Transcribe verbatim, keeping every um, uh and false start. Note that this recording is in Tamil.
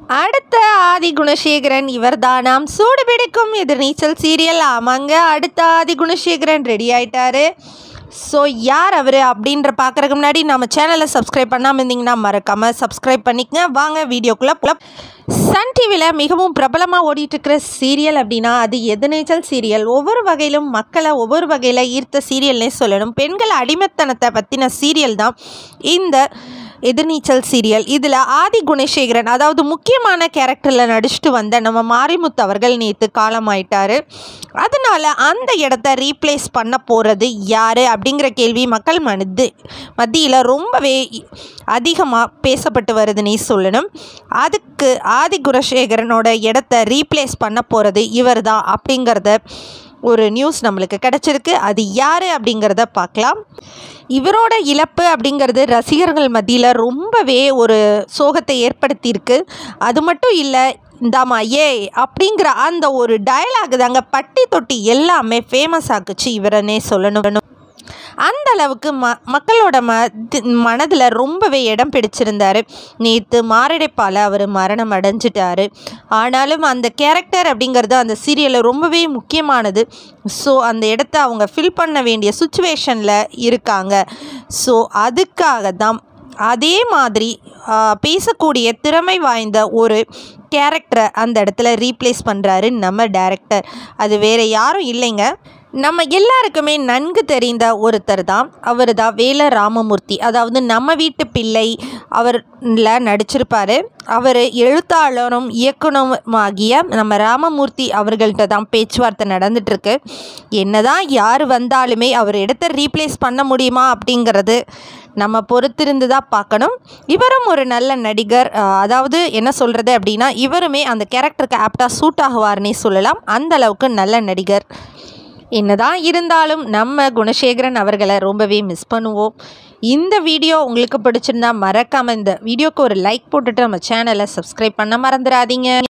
அடுத்த ஆதி குணசேகரன் இவர்தானாம். சூடு பிடிக்கும் எதிர்நீச்சல் சீரியல். ஆமாங்க, அடுத்த ஆதி குணசேகரன் ரெடி ஆயிட்டாரு. ஸோ யார் அவர் அப்படின்ற பார்க்குறதுக்கு முன்னாடி நம்ம சேனலை சப்ஸ்கிரைப் பண்ணாமல் இருந்தீங்கன்னா மறக்காமல் சப்ஸ்கிரைப் பண்ணிக்கங்க. வாங்க வீடியோக்குள்ளே போகலாம். சன் டிவியில் மிகவும் பிரபலமாக ஓடிட்டுருக்கிற சீரியல் அப்படின்னா அது எதிர்நீச்சல் சீரியல். ஒவ்வொரு வகையிலும் மக்களை ஒவ்வொரு வகையில் ஈர்த்த சீரியல்னே சொல்லணும். பெண்கள் அடிமைத்தனத்தை பற்றின சீரியல் தான் இந்த எதிர்நீச்சல் சீரியல். இதில் ஆதி குணசேகரன் அதாவது முக்கியமான கேரக்டரில் நடிச்சுட்டு வந்த நம்ம மாரிமுத்து அவர்கள் நேற்று காலமாயிட்டார். அதனால் அந்த இடத்த ரீப்ளேஸ் பண்ண போகிறது யார் அப்படிங்கிற கேள்வி மக்கள் மனது மத்தியில் ரொம்பவே அதிகமாக பேசப்பட்டு வருதுன்னே சொல்லணும். அதுக்கு ஆதி குணசேகரனோட இடத்த ரீப்ளேஸ் பண்ண போகிறது இவர் தான் அப்படிங்கிறத ஒரு நியூஸ் நம்மளுக்கு கிடச்சிருக்கு. அது யார் அப்படிங்கிறத பார்க்கலாம். இவரோட இழப்பு அப்படிங்கிறது ரசிகர்கள் மத்தியில் ரொம்பவே ஒரு சோகத்தை ஏற்படுத்தியிருக்கு. அது மட்டும் இல்லை, இந்தாமா ஏ அப்படிங்கிற அந்த ஒரு டயலாக் தாங்க பட்டி தொட்டி எல்லாமே ஃபேமஸ் ஆக்குச்சு இவரனே சொல்லணும். அந்த அளவுக்கு ம மக்களோட ம மனதில் ரொம்பவே இடம் பிடிச்சிருந்தார். நேற்று மாரடைப்பால் அவர் மரணம் அடைஞ்சிட்டார். ஆனாலும் அந்த கேரக்டர் அப்படிங்கிறது அந்த சீரியலில் ரொம்பவே முக்கியமானது. ஸோ அந்த இடத்த அவங்க ஃபில் பண்ண வேண்டிய சுச்சுவேஷனில் இருக்காங்க. ஸோ அதுக்காக தான் அதே மாதிரி பேசக்கூடிய திறமை வாய்ந்த ஒரு கேரக்டரை அந்த இடத்துல ரீப்ளேஸ் பண்ணுறாரு நம்ம டைரக்டர். அது வேறு யாரும் இல்லைங்க, நம்ம எல்லாருக்குமே நன்கு தெரிந்த ஒருத்தர் தான். அவர் தான் வேல ராமமூர்த்தி. அதாவது நம்ம வீட்டு பிள்ளை அவரில் நடிச்சிருப்பார். அவர் எழுத்தாளரும் இயக்குனருமாகிய நம்ம ராமமூர்த்தி அவர்கள்ட்ட தான் பேச்சுவார்த்தை நடந்துகிட்ருக்கு. என்ன தான் யார் வந்தாலுமே அவர் இடத்த ரீப்ளேஸ் பண்ண முடியுமா அப்படிங்கிறது நம்ம பொறுத்திருந்து தான் பார்க்கணும். இவரும் ஒரு நல்ல நடிகர். அதாவது என்ன சொல்கிறது அப்படின்னா இவருமே அந்த கேரக்டருக்கு ஆப்டாக சூட் ஆகுவார்னே சொல்லலாம். அந்த அளவுக்கு நல்ல நடிகர். என்னதான் இருந்தாலும் நம்ம குணசேகரன் அவர்களை ரொம்பவே மிஸ் பண்ணுவோம். இந்த வீடியோ உங்களுக்கு பிடிச்சிருந்தா மறக்காமல் இந்த வீடியோக்கு ஒரு லைக் போட்டுட்டு நம்ம சேனலை சப்ஸ்கிரைப் பண்ண மறந்துடாதீங்க.